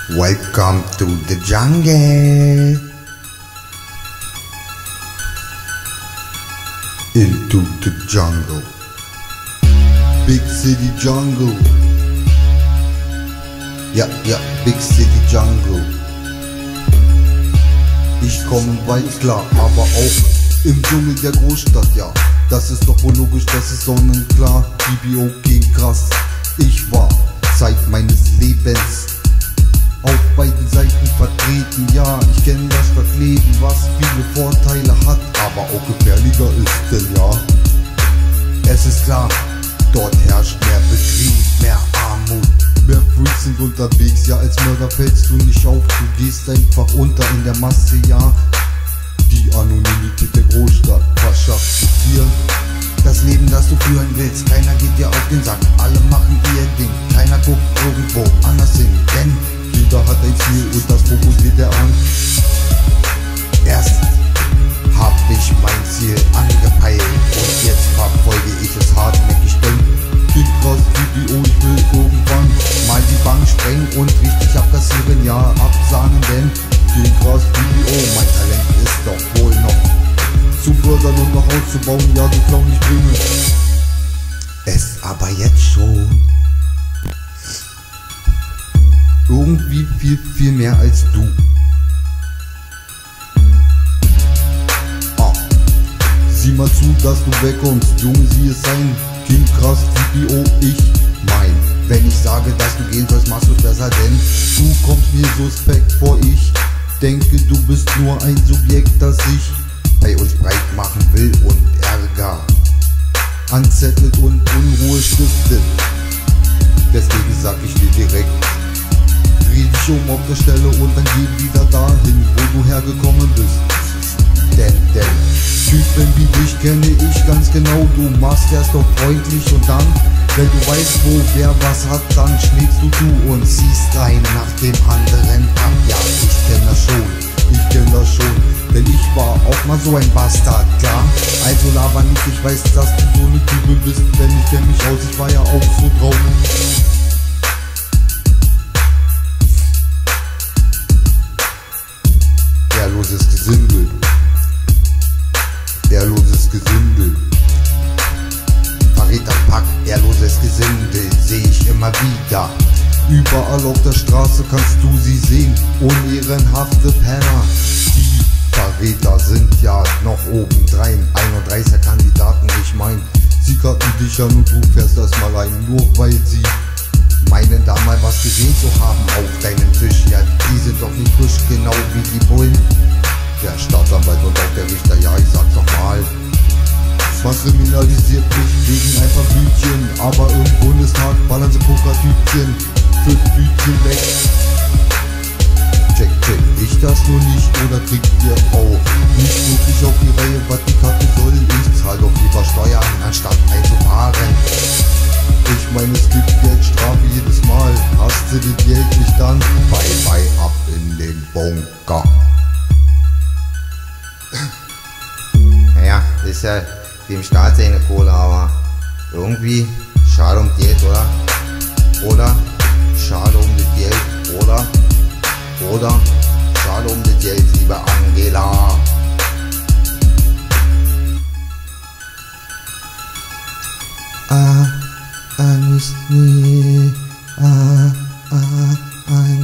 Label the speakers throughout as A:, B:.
A: Welcome to the jungle. Into the jungle. Big city jungle. Ja, Big City Jungle. Ich komme weit klar, aber auch im Dschungel der Großstadt, ja. Das ist doch wohl logisch, das ist sonnenklar. BBO ging krass. Ich war Zeit meines Lebens auf beiden Seiten vertreten, ja. Ich kenne das Stadtleben, was viele Vorteile hat, aber auch gefährlicher ist, denn ja, es ist klar, dort herrscht mehr Betrieb, mehr Armut. Mehr Freaks sind unterwegs, ja, als Mörder fällst du nicht auf, du gehst einfach unter in der Masse, ja. Die Anonymität der Großstadt verschafft dir das Leben, das du führen willst. Keiner geht dir auf den Sack, alle machen ihr Ding. Keiner guckt irgendwo anders hin, denn jeder hat ein Ziel und das fokussiert er an. Erst hab ich mein Ziel angepeilt und jetzt verfolge ich es hartnäckig, denn klingt krass BBO, ich will irgendwann mal die Bank sprengen und richtig abkassieren, ja, absahnen, denn klingt krass BBO, mein Talent ist doch wohl noch zu fördern und noch auszubauen, ja, du Clown, ich bringe es aber jetzt schon irgendwie viel mehr als du. Sieh mal zu, dass du wegkommst, Junge, sieh es sein. King krass, BBO, ich mein. Wenn ich sage, dass du gehen sollst, machst du's besser, denn du kommst mir suspekt vor. Ich denke, du bist nur ein Subjekt, das sich bei uns breit machen will und Ärger anzettelt und Unruhe stiftet. Deswegen sag ich dir direkt, dreh dich um auf der Stelle und dann geh wieder dahin, wo du hergekommen bist. Denn Typen wie dich kenne ich ganz genau. Du machst erst doch freundlich und dann, wenn du weißt, wo wer was hat, dann schlägst du und ziehst einen nach dem anderen ab. Ja, ich kenn das schon, denn ich war auch mal so ein Bastard, klar. Also laber nicht, ich weiß, dass du so eine Type bist, denn ich kenn mich aus, ich war ja auch so drauf. Ehrloses Gesindel. Ehrloses Gesindel. Verräterpack, ehrloses Gesindel seh ich immer wieder. Überall auf der Straße kannst du sie sehen, unehrenhafte Penner. Die Verräter sind ja noch obendrein, 31er Kandidaten, ich mein, sie kannten dich ja nur, du fährst erstmal ein, nur weil sie meinen da mal was gesehen zu haben auf deinem Tisch. Ja, die sind doch nicht frisch, genau wie die Bullen. Der Staatsanwalt und auch der Richter, ja, ich sag's noch mal. Man kriminalisiert mich wegen ein paar Blütchen, aber im Bundestag ballern sie Pokertütchen, 5 Blütchen weg. Check, ich das nur nicht oder kriegt ihr auch nicht wirklich auf die Reihe, was die Karte soll? Ich zahl doch lieber Steuern, anstatt einzufahren. Ich meine, es gibt Geldstrafe jedes Mal, hast du das Geld nicht dann, bye ab in den Bunker.
B: Naja, ist ja dem Staat seine Kohle, aber irgendwie schade um Geld, oder? Oder schade um das Geld, oder schade um das Geld, liebe Angela.
A: Nee.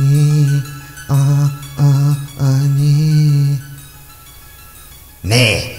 A: Nee.
B: Nee.